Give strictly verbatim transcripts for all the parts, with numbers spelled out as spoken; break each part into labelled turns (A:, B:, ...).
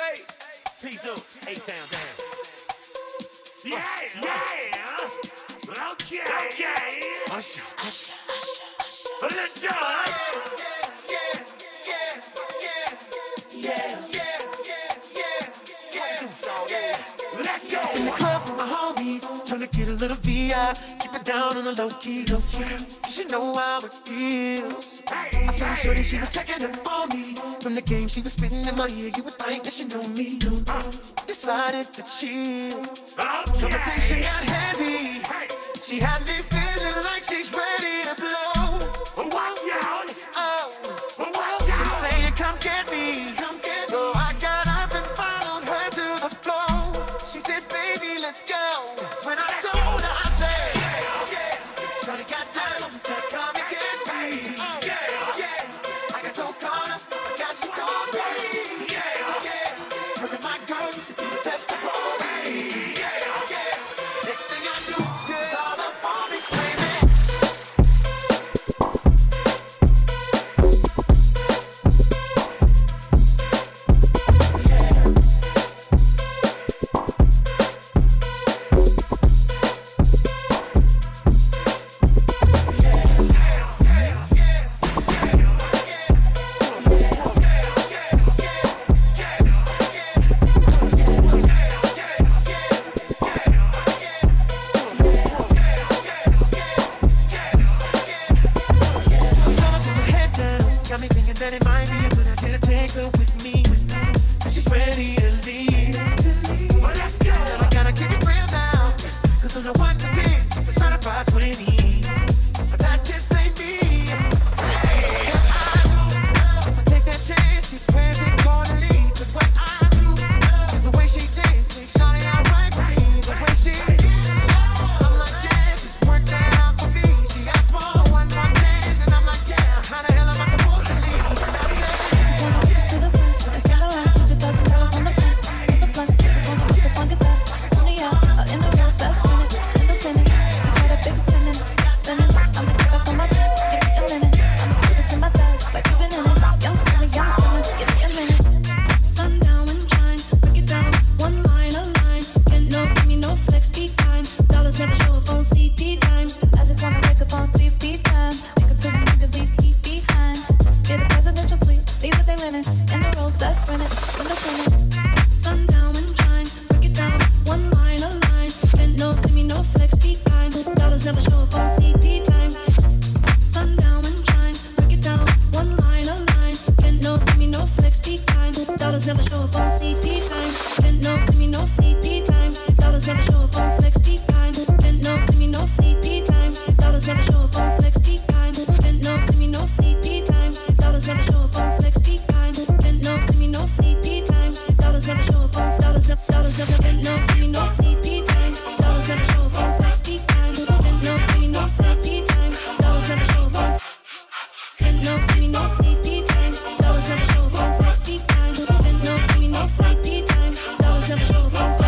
A: Peace out, A-Town down.
B: Yeah, yeah. Okay, okay.
A: Usher, usher, usher.
B: Let's go. Let's go.
C: In the club with my homies, tryna get a little V I. Keep it down on the low key, low key. You should know how it feels. I saw the shorty, she was checking up for me. From the game, she was spitting in my ear. You would think that she know me. Decided to chill. Conversation got heavy. She had me feeling like she's ready to blow.
B: Walk out.
C: Oh,
B: Walk
C: she
B: out.
C: saying, "Come get me." So I got up and followed her to the floor. She said, "Baby, let's go." When I told her, I said, "Yeah." Shorty got down and said, "Come and get me." Oh, yeah. I got so caught up, I got she told me. Yeah, yeah. Her and my girl used to be the best of all me. Yeah, yeah. Next thing I knew, she was all up on me screaming. Got me thinking that it might be a good idea to take her with me. Cause she's ready to leave.
B: Well, let's go.
C: Now I gotta keep it real now. Cause on a one to ten, she's a certified twenty. But that just ain't me. If I take that chance, she swears it's gonna lead. But what I do is the way she dances, shawty outright for me. The way she I'm like, yeah, she's worked that out for me. She asked for one more dance, and I'm like, yeah, how the hell am I supposed to leave? And I said,
D: To the sun, it's got around, put your thoughts dollars on the fence. With the plus, just wanna put the funk it back. Only out, out in the rose, best minute, in the spinning. We got a big spinning, spinning. I'ma get back on my feet, give me a minute. I'ma put this in my thighs, like you've been in it. Young silly, young silly, give me a minute. Sundown and shine, break it down, one line, a line. Get no, see me, no flex, be kind. Dollars never show up on C D time. I just wanna wake up on sleepy time. Wake up to the nigga, leave heat behind. Get a presidential suite, leave what they linen. In the rose, best rented, in the spinning. Sundown and shine, break it down, one line, a line. Get no, see me, no flex, be kind. Dollars never show up on C D time. Sundown and shine, break it down, one line, a line. Get no, see me, no flex, be kind. Dollars never show up on C D time. Get no, see me, no C D time. Dollars never show up on flex, be kind. Get no, see me, no C D time. Dollars never show up on flex, be kind. Get no, see me, no C D time. Dollars never show up on flex, be kind. Get no, see me, no C D time. Dollars never show up on dollars never dollars never get no, see me, no C D time. Dollars never show up on flex, be kind. Get no, see me, no C D time. Dollars never show up on get no, see me, no C D time. Dollars never show up on flex, be kind. Get no, see me, no C D time. Dollars never show up on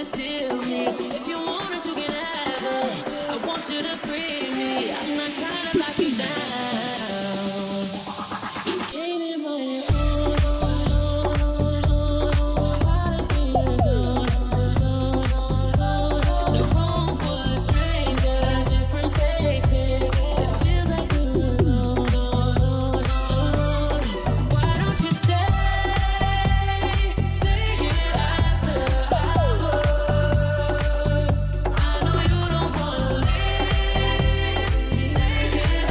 D: it's still me. If you want it, you can have it. I want you to free me. I'm not trying to lock you down. You came in my own. The room full of strangers, different faces. It feels like we're alone. Why don't you stay? Stay here after hours. I know you don't wanna leave. Stay here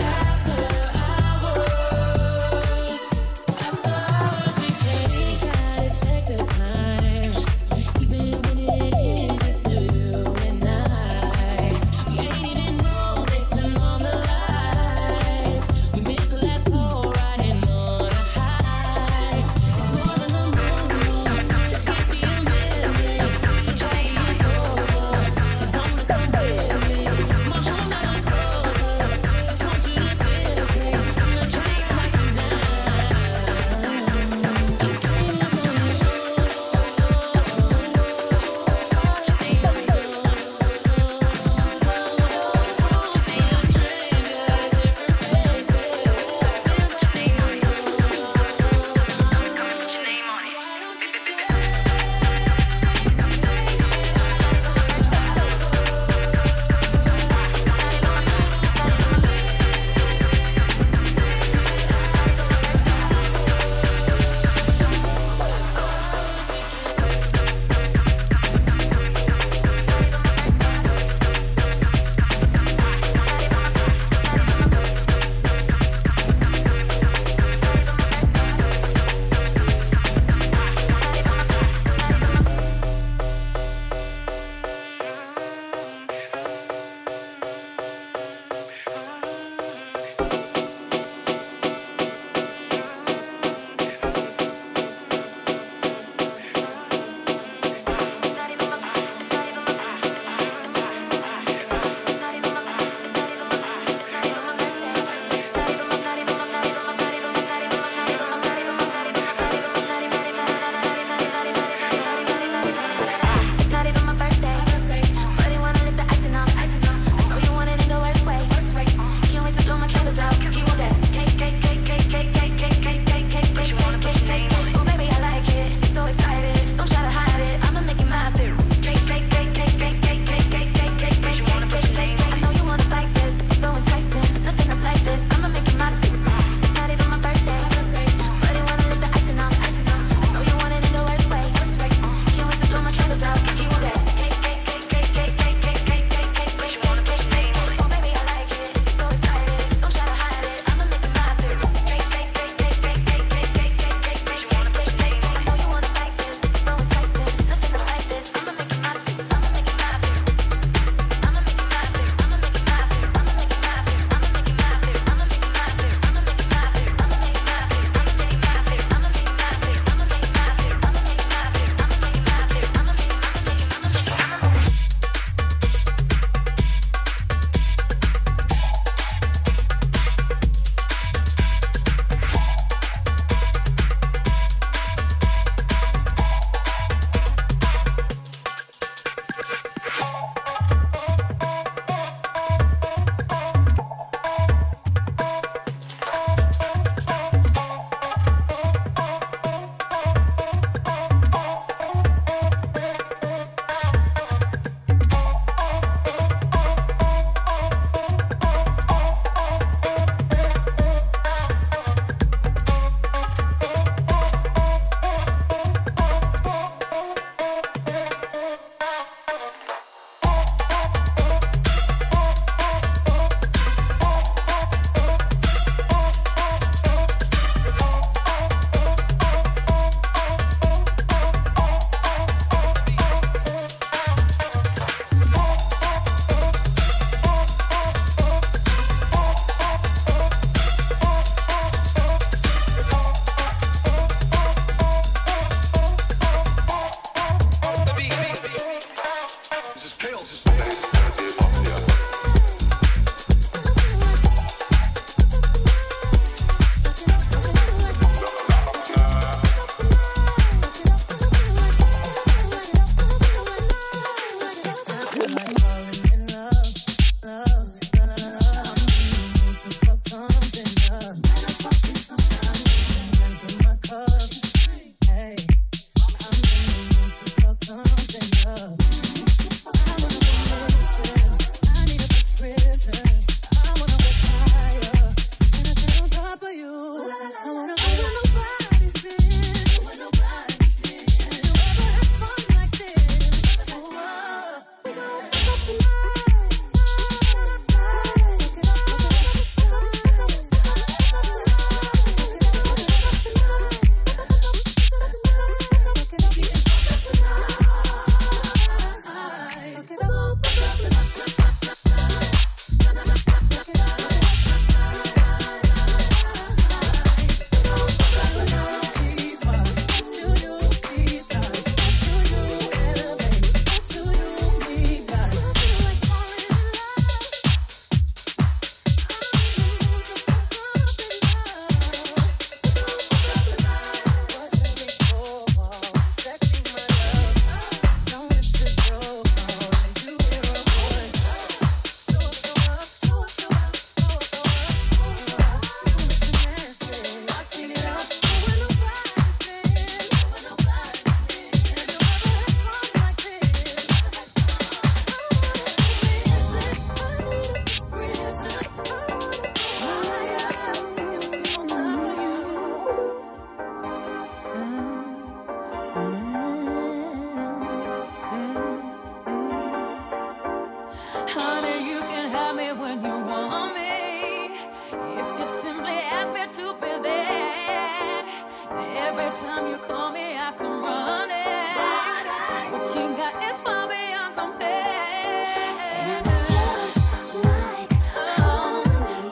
D: Anytime you call me, I come running. What you got is far beyond compare. It's just like honey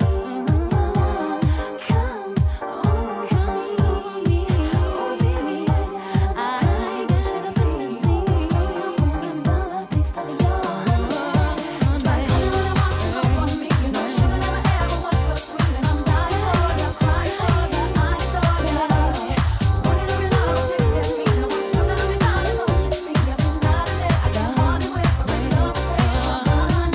D: comes over me. Oh baby, I can see the tendency. Remember the taste of your honey. It's like honey when it washes over me. You know sugar never ever was so sweet, and I'm dying for you, crying for you, I adore you. Wanting to be loved, addicted me. No, I'm still gonna be darling, don't you see? I've been out of it. I got money with a ring of a taste of honey.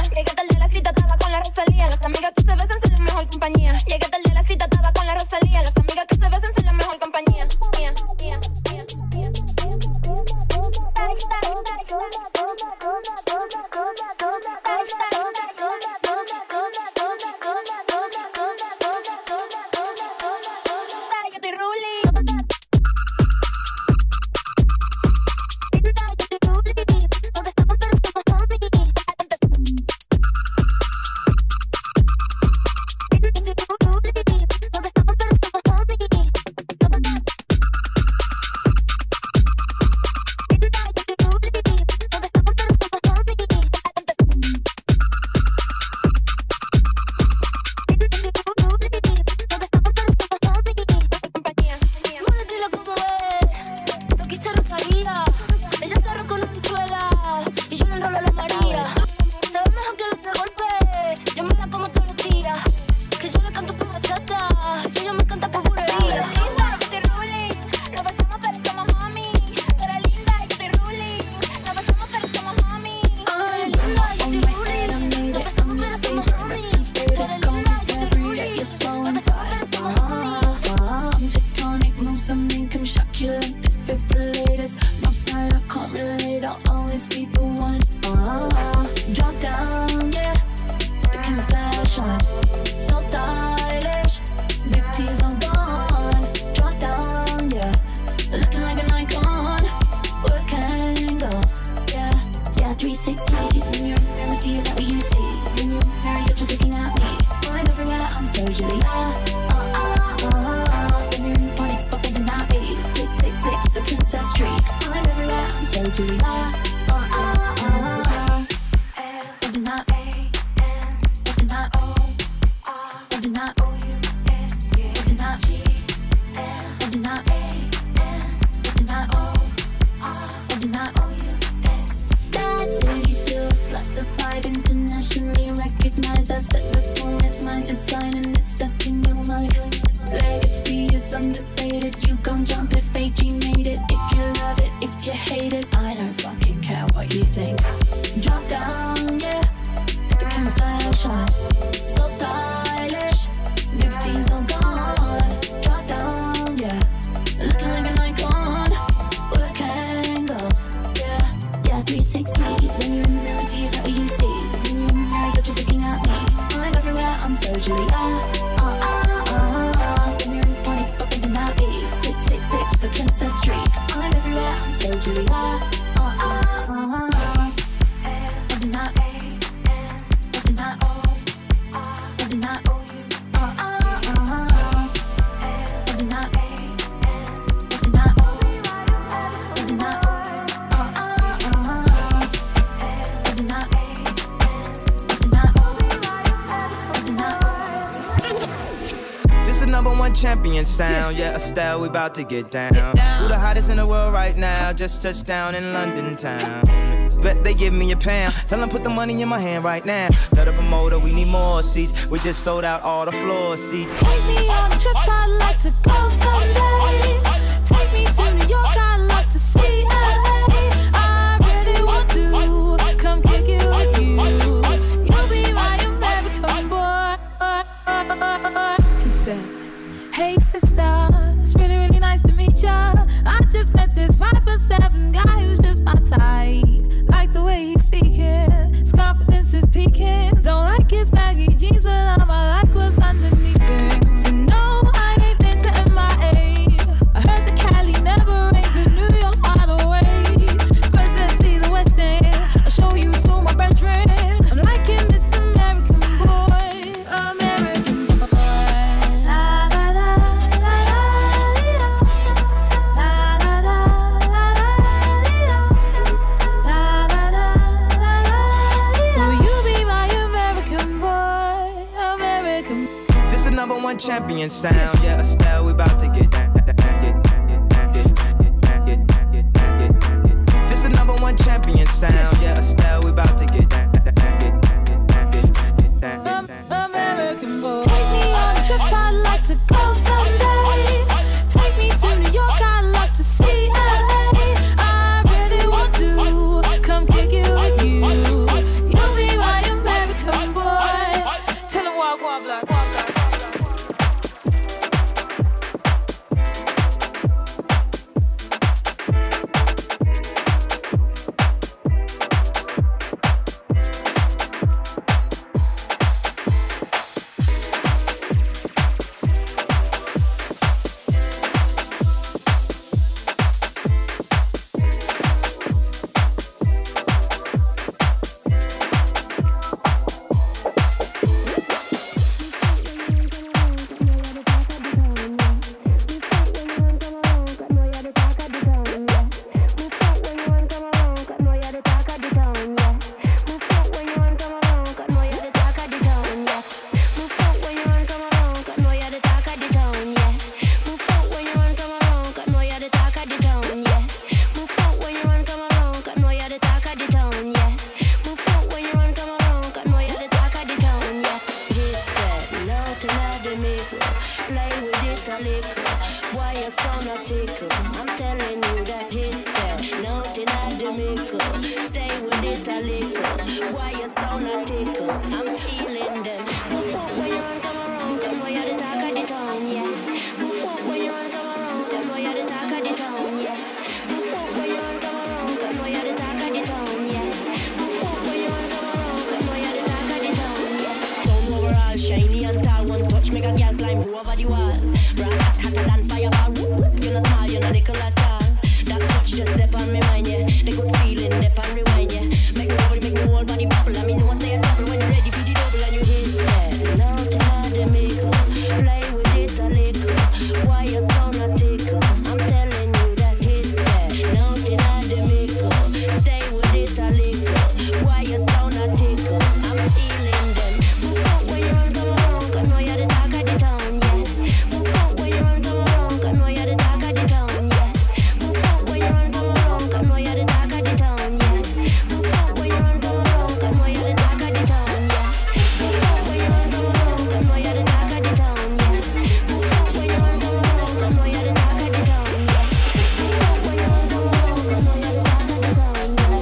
E: Llegué tarde a la cita, estaba con la Rosalía. Las amigas que se besan son la mejor compañía. Llegué tarde a la cita, estaba con la Rosalía. Las amigas que se besan son la mejor compañía. Mía, mía, mía, mía.
F: Champion sound, yeah, Estelle, we about to get down. Who the hottest in the world right now? Just touched down in London town. Bet they give me a pound. Tell them put the money in my hand right now. Tell the promoter we need more seats. We just sold out all the floor seats.
D: Take me on a trip, I'd like to go someday. Take me to New York, I'd like to see L A. I really want to come kick it with you. You'll be my American boy. He said, hey sister, it's really, really nice to meet ya. I just met this five foot seven guy who's just my type. Like the way he's speaking, his confidence is peaking. Don't like his baggy jeans, but all I like what's underneath them. You know I ain't been to M I A. I heard the Cali never rains in New York's wide away. First let's see the West End, I'll show you to my brethren. I'm liking this American boy, American boy. La la la la la la la la la la la. Will you be my American boy, American boy?
F: This is number one champion sound, yeah, Estelle, we about to get down. This is number one champion sound, yeah, Estelle, we about to get down.
D: American boy. Take me on a trip, I'd like to go someday. Take me to New York, I'd like to see L A. I really want to come kick it with you. You'll be my American
G: liquor. Why you sound a tickle? I'm telling you that hit that. Nothing I do mickle. Stay with it a liquor. Why you sound a tickle? I'm feeling them. When you run come around, come where you the talk of the town, yeah. When you run come around, come where you the talk of the town, yeah. When you run come around, come where you the talk of the town, yeah. When you run come around, come where you the talk of the town, yeah. Town overall shiny and tall, one touch make a girl climb over the wall. Brass hot hotter than fireball. Whoop whoop, you no small, you no nickel at all. That touch just step on me mind, yeah. The good feeling, step on rewind, yeah. Make me bubble, make me whole body bubble. I mean, no one say a double when you're ready for the double and you hit that. Now to the mickle, play with it a little. Why you sound a tickle? I'm telling you that hit that. Now to the mickle, stay with it a little. Why you sound a tickle? I'm feeling them. When you run come around, I know you're the talk of the town, yeah. When you run come around, I know you're the talk of the town, yeah. When you run come around, I know you're the talk of the town, yeah. When you run come around, I know you're the talk of the town, yeah. When you run come around, I know you're the talk of the town, yeah. When you run come around, I know you're the talk of the town, yeah. When you run come around, I know you're the talk of the town, yeah.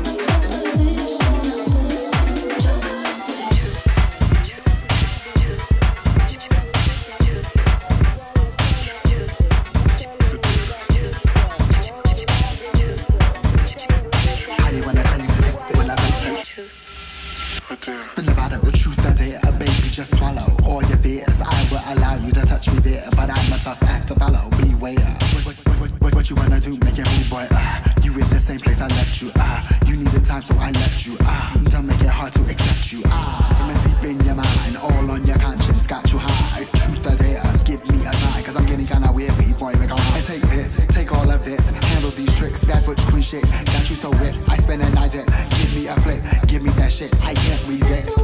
H: How you wanna, how you protect it when I play, play? Been about it, truth I dare, a baby just swallow all your fears. I will allow you to touch me there, but I'm a tough act to follow. Beware. What, what, what, what, what you wanna do? Make it move, boy. Uh, you in the same place I left you. Uh, you needed time, so I left you. Uh, don't make it hard to accept you. Uh, I'm deep in your mind, all on your conscience, got you high. Truth I dare, give me a sign, cause I'm getting kinda weary, boy. We're gonna and take this, take all of this, handle these tricks, that butch queen shit. Got you so wet, I spend a night at. Give me a flick, give me that shit, I can't resist.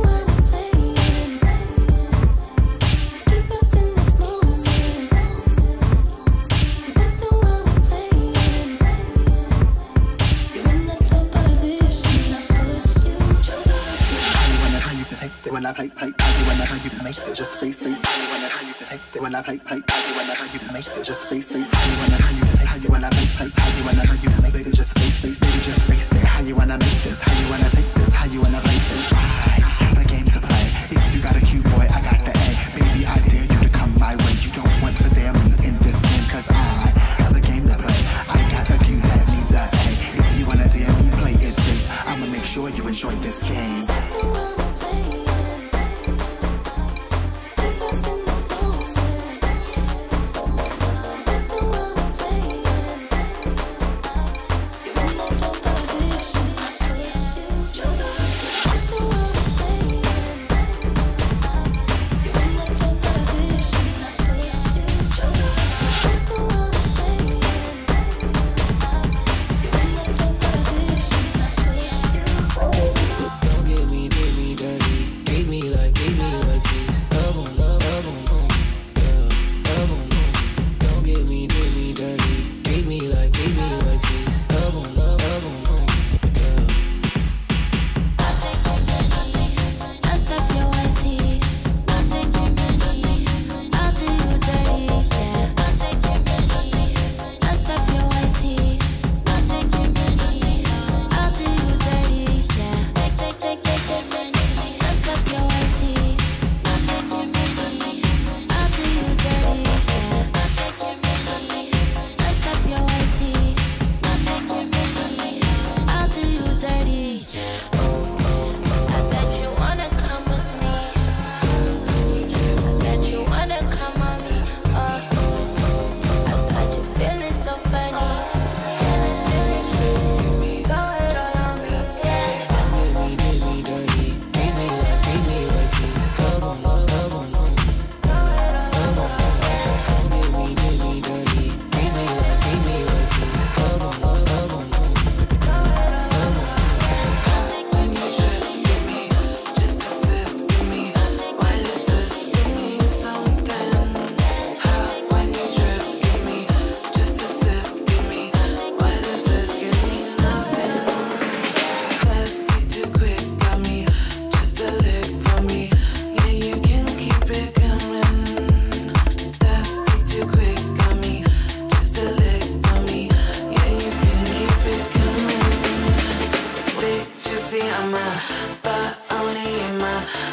H: When I play, play, how you wanna, how you to make it just face, face. How you wanna, how you to take it when I play, play. How you wanna, how you to make it just face, face. How you wanna, how you to take, how you wanna play, play. How you wanna, how you to make it just face, face. Baby, just face it. How you wanna make this? How you wanna take this? How you wanna play this? I have a game to play. If you got a cute boy, I got the A. Baby, I dare you to come my way. You don't want to dare me in this game, cause I have a game to play. I got a cute that needs a A. If you wanna dare me, play it safe. I'ma make sure you enjoy this game.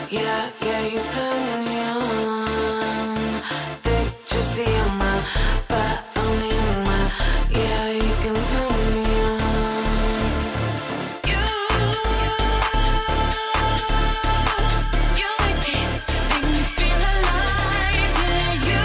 I: Yeah, yeah, you turn me on. They just see on my butt, only in my. Yeah, you can turn me on. You, you make me, make me feel alive. Yeah, you,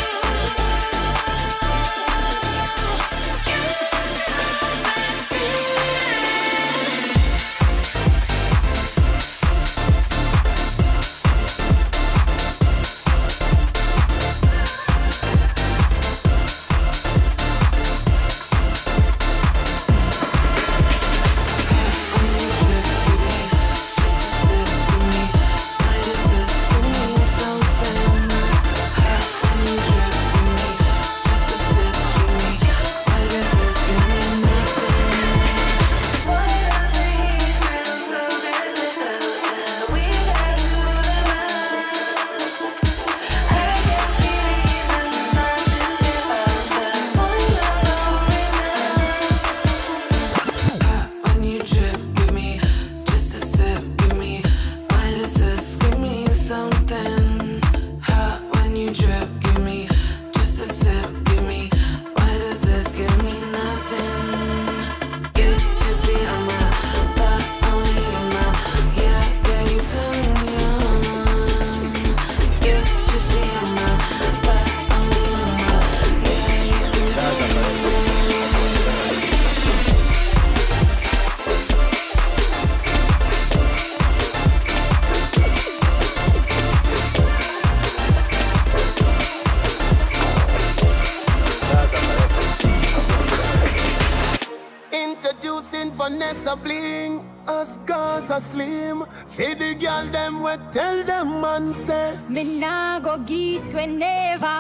C: Introducing Vanessa Bling, us girls are slim. Feed the girl them we tell them man say.
D: Me nah go get we never,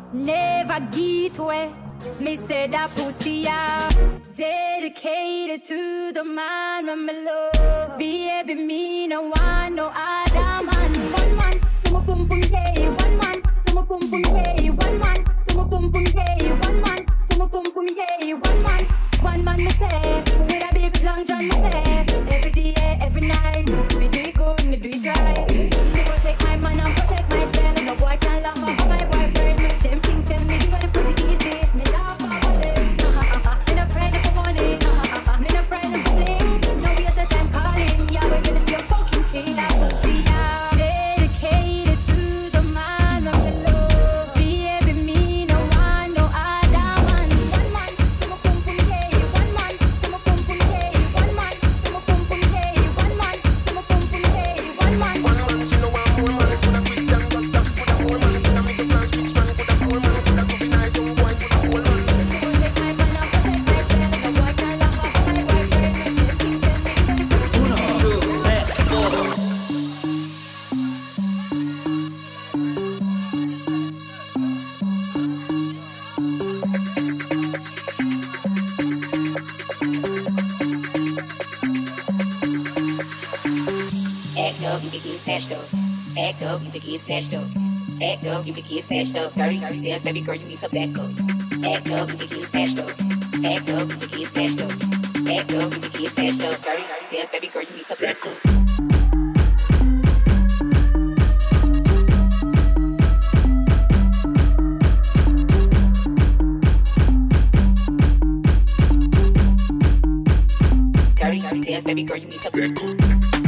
D: never get we. Me say that pussy ah, dedicated to the man when me love. Baby me no want no other man. One man to my pum pum hey, one man to my pum pum hey, one man to my pum pum hey, one man to my pum pum hey, one man. One man me say, with a big long john me say, every day, every night, me do it good, me do it right. Me protect my man and protect myself. No boy can laugh off my boyfriend. Them things say me do the pussy easy. Me laugh off them. Me no afraid of money. Me no afraid of bling. No waste of time calling. Yeah, we gonna see a fucking thing. I will see ya. Dedicated to the man of the love. Baby, me no want no other man. One man to my pum pum hey. One man to my pum pum hey. One man to my pum pum hey. One man to my pum pum hey. One man.
B: One man, she know one more man. Coulda Christian Rasta, coulda more man. Coulda make a plan switch man. Coulda more man. Coulda go be night young boy. Coulda more man.
D: Protect my man and protect myself. No boy can laugh off my boyfriend. Them things say me do the pussy easy.
J: Act up, you can get snatched up. Act up, you can get snatched up. Act up, you can get snatched up. Dirty, dirty dance, baby girl, you need to back up. Act up, you can get snatched up. Act up, you can get snatched up. Act up, you can get snatched up. Dirty, dirty dance, baby girl, you need to back up. Dirty, dirty dance, baby girl, you need to back up.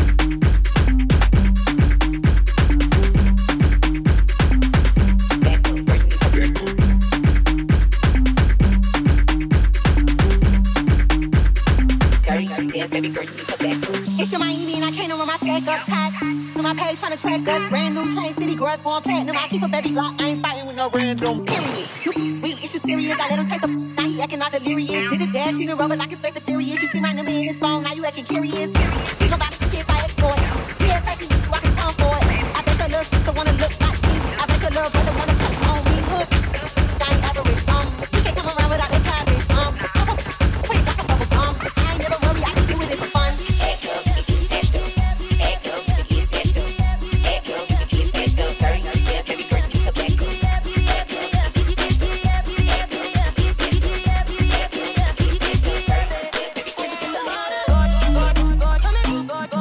J: Baby girl, you need to back up.
E: It's your Miami and I can't run my stack up tight. To my page trying to track us. Brand new chain city girls going platinum. I keep a baby Glock, I ain't fighting with no random. Period. You we issue serious. I let him take the now he acting all delirious. Did a dash in the rubber like his face is furious. You see my number in his phone, now you acting curious. You gon' buy some shit by export. Yeah, taxi, you rockin' town for it. I bet your little sister wanna look like me. I bet your little brother wanna put on me. Hook. I ain't average. Um, you can't come around without that cabbage. Um, wait like a bubble gum. I ain't never really. I can do it for fun.
J: Act up, you can get snatched up. Act up, you can get snatched up. Act up, you can get snatched up. Dirty, dirty dance, baby girl, you need to back up. Act up, you can get snatched up. Act up, you can get snatched up. Act up, you can get snatched up. Dirty, dirty dance, baby girl, you need to back up.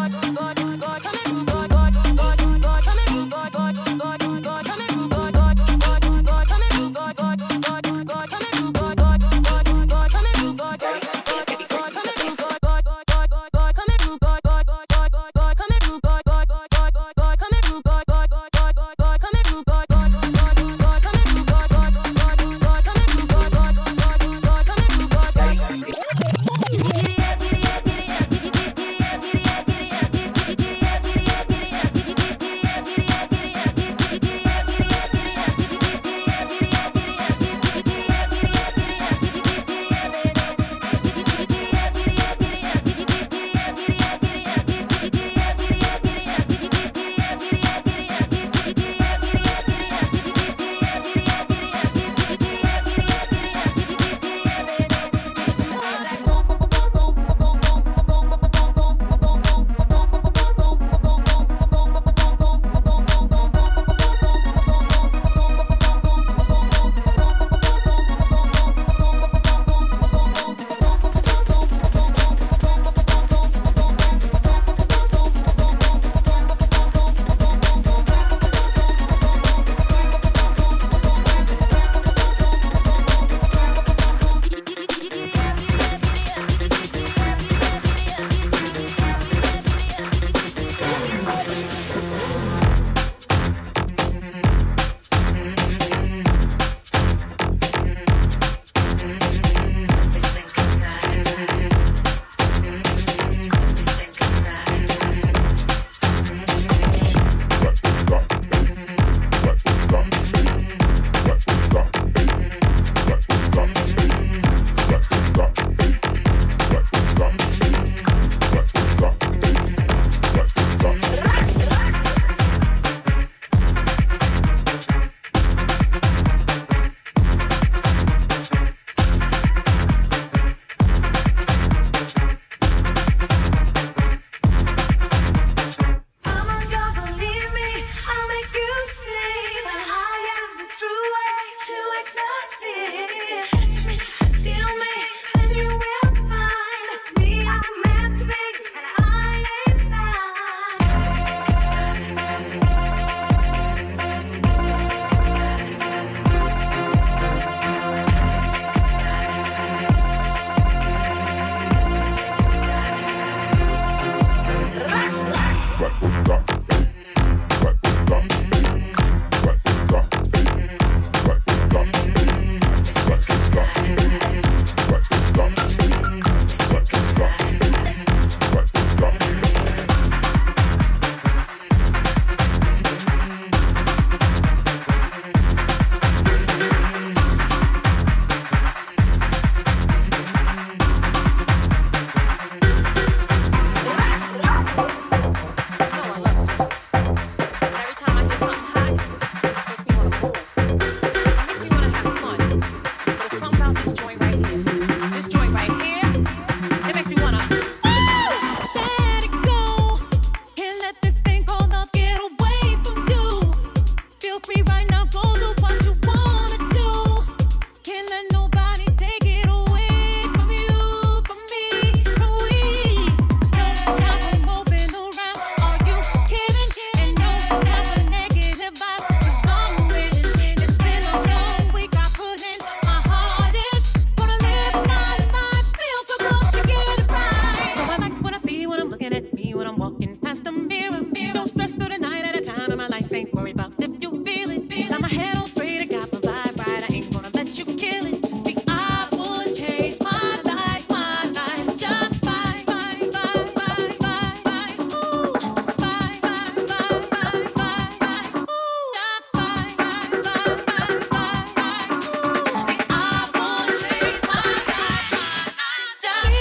D: ain't worried about if you feel it. Got my head on straight, I got my vibe right. I ain't gonna let you kill it. See, I would change my life, my life's just fine, fine, fine, fine, fine, fine. Ooh, fine, fine, fine, fine, fine, fine. Ooh, just fine, fine, fine, fine, fine, fine. Ooh, see, I would change my life, my life's just fine.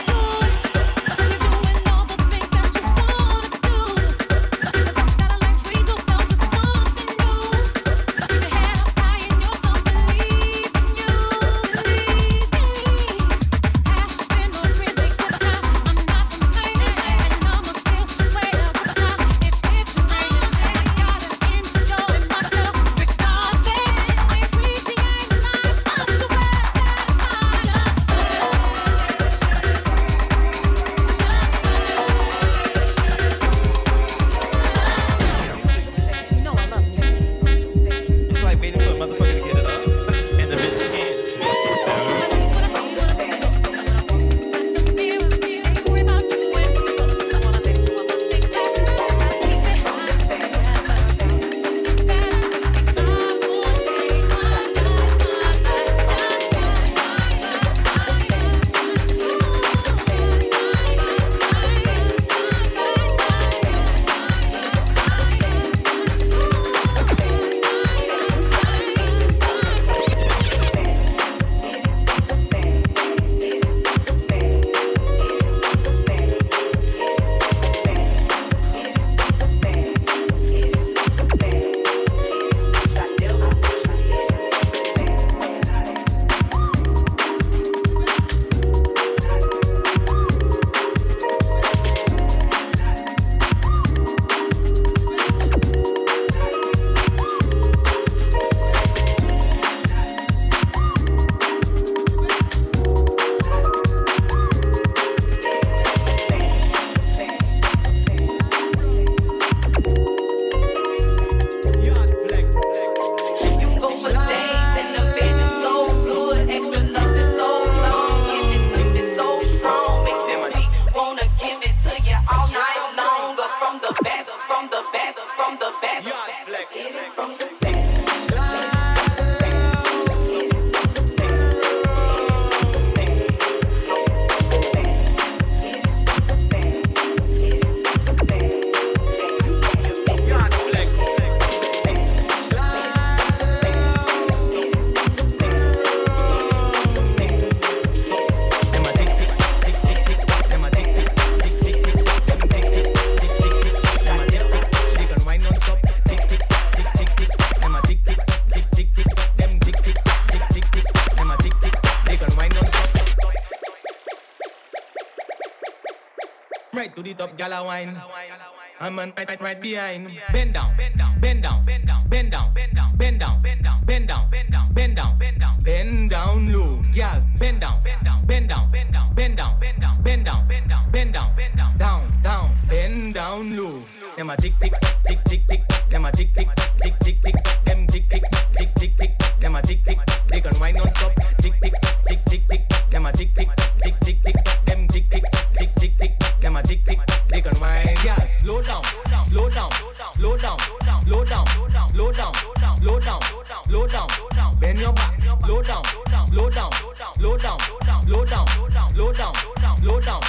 F: Right to the top, gala wine. I'm on right, right, right behind. Bend down, bend down, bend down, bend down, bend down, bend down, bend down, bend down, bend down, bend down, bend down, bend down, bend down low, gal. Bend down, bend down, bend down, bend down, bend down, bend down, bend down, bend down, bend down, bend down, down, down, bend down low. Them a tick tick tick tick tick. Them a tick tick tick tick tick. Them tick tick tick tick tick. Them a tick tick. They can wine non-stop. Tick tick tick tick tick. Them a tick tick tick tick tick. Them tick tick tick tick tick. Them a tick tick. They can wine. Yeah, slow down, slow down, slow down, slow down, slow down, slow down, slow down. Bend your back, slow down, slow down, slow down, slow down, slow down, slow down.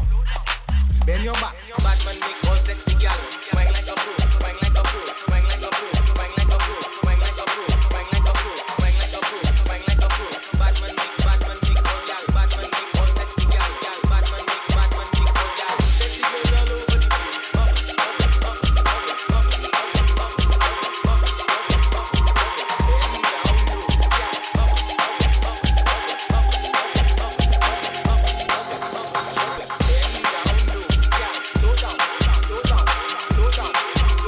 F: Bend your back. Batman make all sexy gal. Wine like a pro, wine like a pro, wine like a pro, wine like a pro, wine like a pro, wine like a pro, wine like a pro, wine like a pro. Batman make, Batman make all gal. Batman make all sexy gal, gal. Batman make, Batman make all gal. Sexy girls all over the place. Up, up, up, up, up, up, up, up, up, up, up. Bend down low, gal. Up, up, up, up, up, up, up, up, up, up. Bend down low, gal. Slow down, slow down, slow down, slow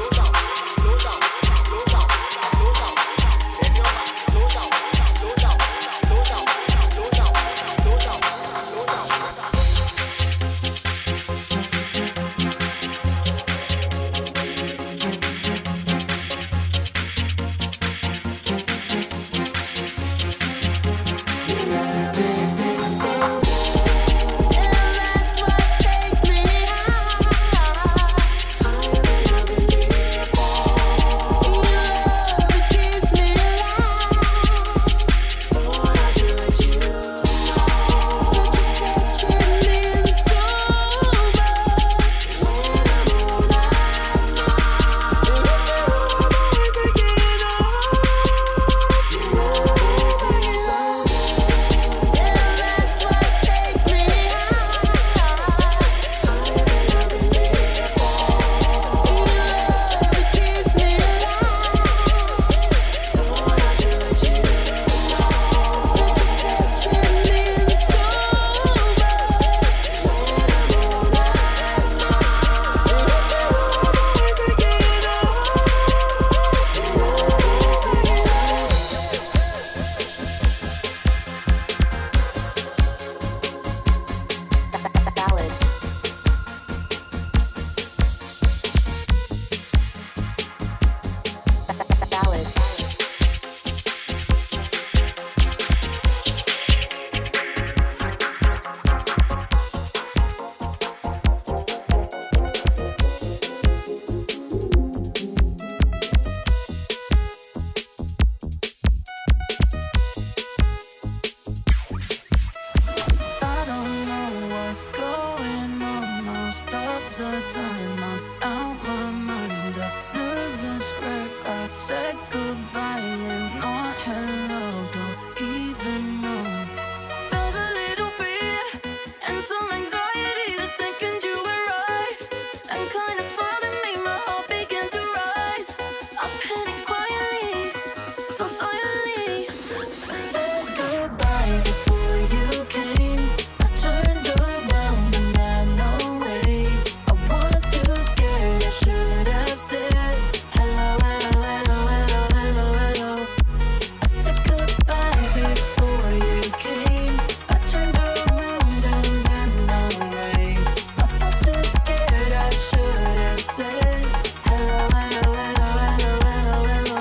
I: said goodbye and not hello. Don't even know. Felt a little fear and some anxiety the second you arrived, and kind of smiled and made my heart begin to rise. I panicked quietly, so silently. I said goodbye before you came. I turned around and ran away. I was too scared, I should have said hello, hello, hello, hello, hello, hello. I said goodbye before you came. I turned around and ran away. I felt too scared, I should have said hello, hello, hello, hello, hello, hello.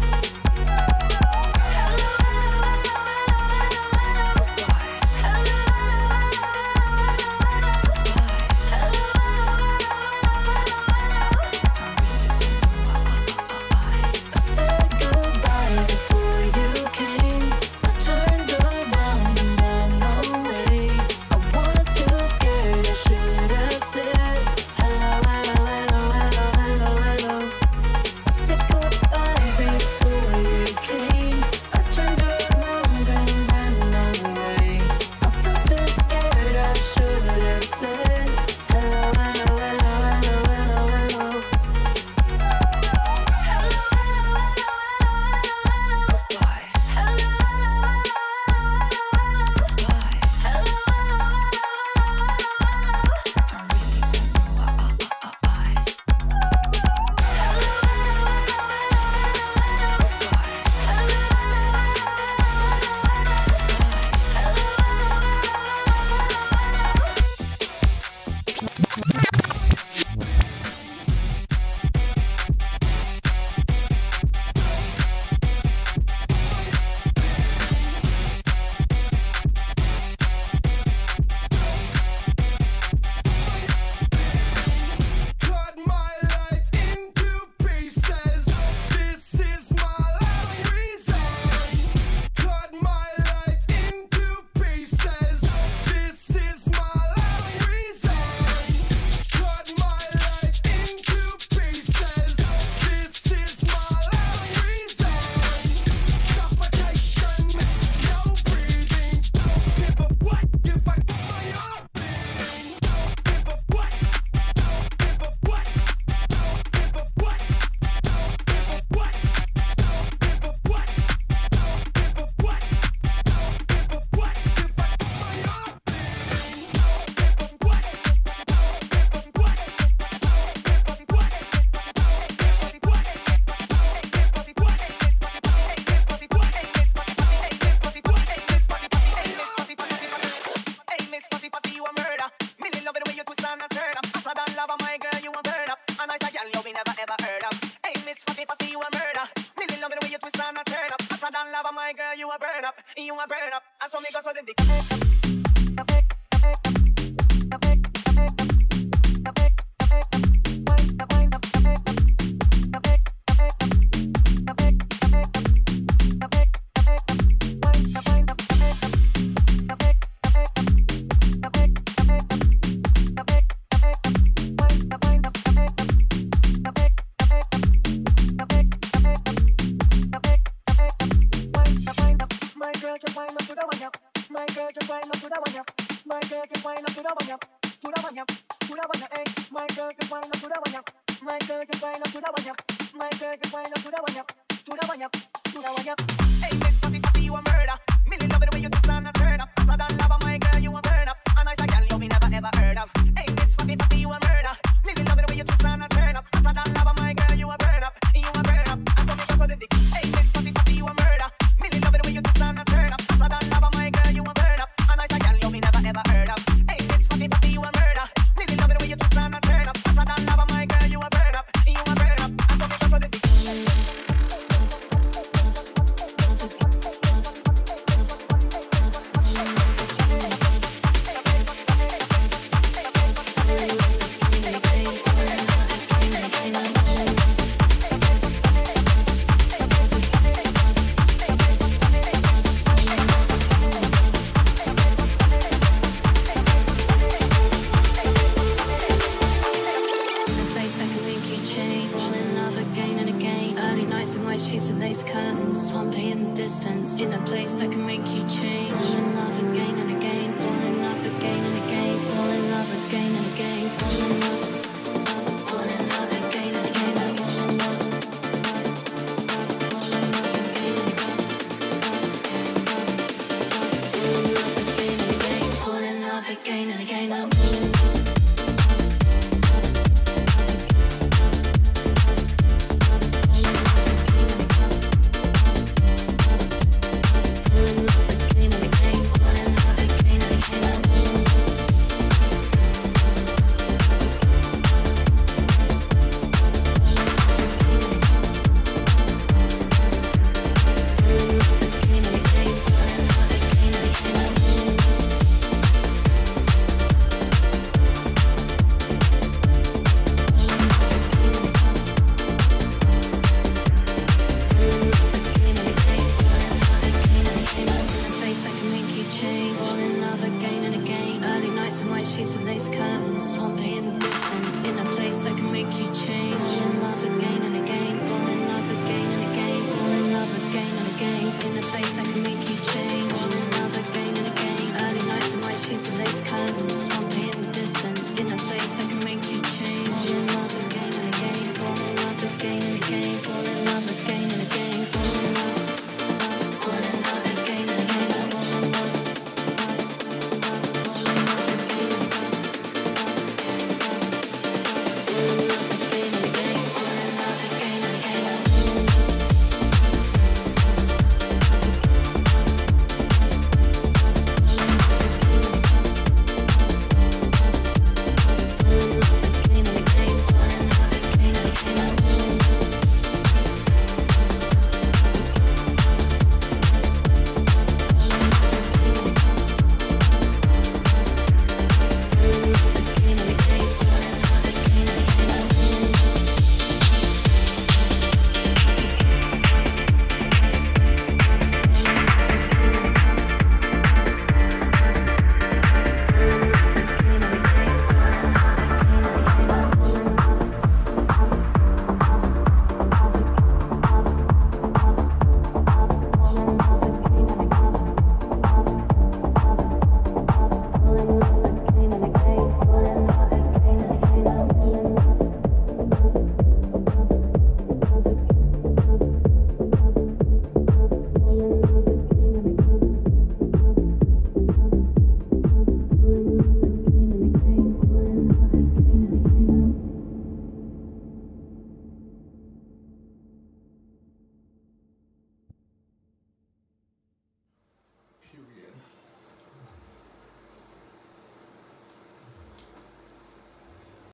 I: I said goodbye before you came. I turned around and ran away. I was too scared, I should have said hello, hello, hello, hello, hello, hello. I said goodbye before you came. I turned around and ran away. I felt too scared, I should have said hello, hello, hello, hello, hello, hello.
C: Cut my life into pieces. This is my last resort. Cut my life into pieces. This is my last resort. Cut my life into pieces. This is my last resort. Suffocation, no breathing. Give a what if I cut my heart bleeding? Give a what? Give a what? Give a what? Give a what? Give a what? Give a what? Give a what if I cut my heart bleeding? Give a what? Give a what? Give a what?
K: Hey, Miss Fatty Fatty, you a murder. Million love it the way you twist and a turn up. Hotter than lava, my girl, you a burn up. A nice a gal you be never ever heard of. Hey, Miss Fatty Fatty, you a murder. Million love it the way you twist and a turn up. Hotter than lava, my girl, you a burn up. You a burn up. I saw me go so the dick. My girl just wind up to the one, yeah. My girl just wind up to the one, yeah. My girl just wind up to the one, yeah. To the one, yeah. To the one, yeah. Hey, my girl just wind up to the one, yeah. My girl just wind up to the one, yeah. My girl just wind up to the one, yeah. To the one, yeah. To the one, yeah. Hey, Miss Fatty Fatty, you a murder. Million love it the way you twist and a turn up. Hotter than lava, my girl, you a burn up. A nice a gal you be never ever heard of. Hey, Miss Fatty Fatty, you a murder. Million love it the way you twist and a turn up. Hotter than lava, my girl, you a burn up. You a burn up. I saw me go so the dick. Hey, Miss Fatty Fatty, you a murder. Million love it the way you twist and a turn up. Hotter than lava, my girl, you a burn up. A nice a gal you be never ever heard of. Hey, Miss Fatty Fatty, you a murder. Million love it the way you twist and a turn up. Hotter than lava, my girl, you a burn up. You a burn up. I saw me go so the dick.
D: white sheets and lace curtains. Pompeii in the distance, in a place that can make you change. Fall in love again and again, fall in